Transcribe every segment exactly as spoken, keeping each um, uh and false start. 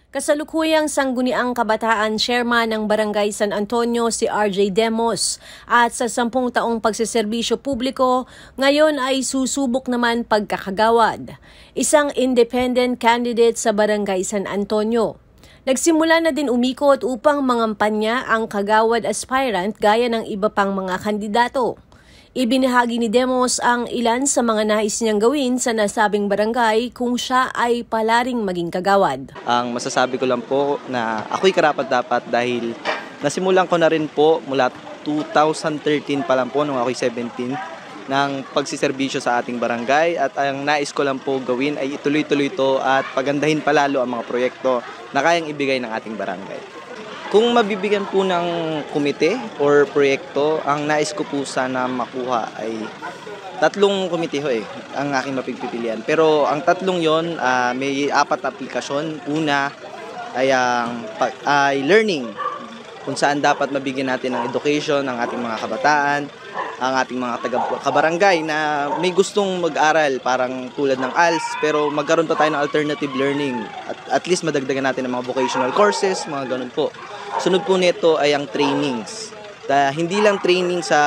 Kasalukuyang sangguniang kabataan chairman ng Barangay San Antonio si R J Demos at sa sampung taong pagseserbisyo publiko, ngayon ay susubok naman pagkakagawad. Isang independent candidate sa Barangay San Antonio. Nagsimula na din umikot upang mangampanya ang kagawad aspirant gaya ng iba pang mga kandidato. Ibinahagi ni Demos ang ilan sa mga nais niyang gawin sa nasabing barangay kung siya ay palaring maging kagawad. Ang masasabi ko lang po na ako'y karapat-dapat dahil nasimulan ko na rin po mula two thousand thirteen pa lang po nung ako'y seventeen ng pagsiservisyo sa ating barangay at ang nais ko lang po gawin ay ituloy-tuloy ito at pagandahin palalo ang mga proyekto na kayang ibigay ng ating barangay. Kung mabibigyan po ng komite or proyekto, ang nais ko po sana makuha ay tatlong komite ho eh, ang aking mapagpipilian. Pero ang tatlong yon uh, may apat na aplikasyon. Una ay, ang, ay learning, kung saan dapat mabigyan natin ng education ng ating mga kabataan, ang ating mga taga-kabarangay na may gustong mag-aral parang tulad ng A L S pero magkaroon pa tayo ng alternative learning at at least madagdagan natin ng mga vocational courses, mga ganun po. Sunod po nito ay ang trainings. Da, hindi lang training sa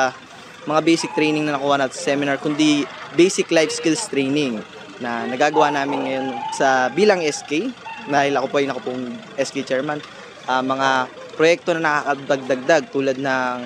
mga basic training na nakuha natin sa seminar, kundi basic life skills training na nagagawa namin ngayon sa bilang S K, dahil ako po ay nakapong S K chairman. Uh, mga proyekto na nakakadagdagdag tulad ng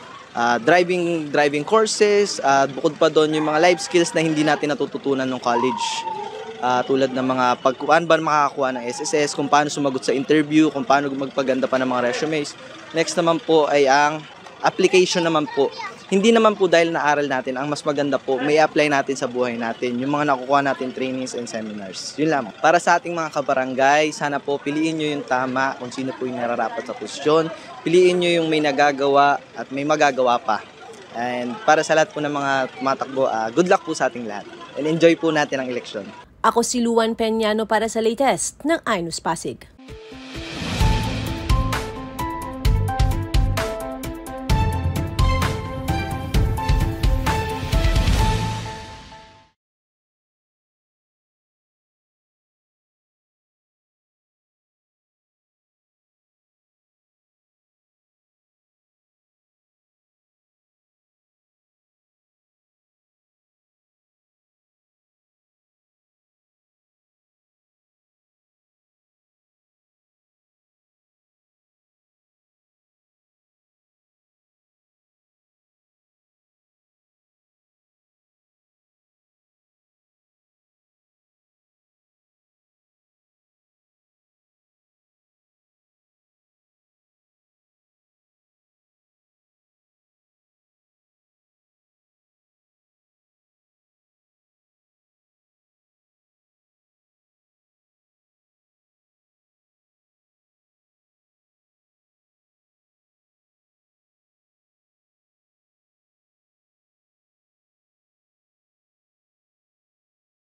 uh, driving driving courses, at uh, bukod pa doon yung mga life skills na hindi natin natututunan ng college. Uh, tulad ng mga pagkuhan ba makakakuha ng S S S, kung paano sumagot sa interview, kung paano magpaganda pa ng mga resumes. Next naman po ay ang application naman po. Hindi naman po dahil naaral natin, ang mas maganda po, may apply natin sa buhay natin, yung mga nakukuha natin trainings and seminars. Yun lang. Para sa ating mga kabarangay, sana po piliin nyo yung tama kung sino po yung nararapat sa posisyon. Piliin nyo yung may nagagawa at may magagawa pa. And para sa lahat po ng mga tumatakbo, uh, good luck po sa ating lahat. And enjoy po natin ang eleksyon. Ako si Luan Peñano para sa latest ng iNews Pasig.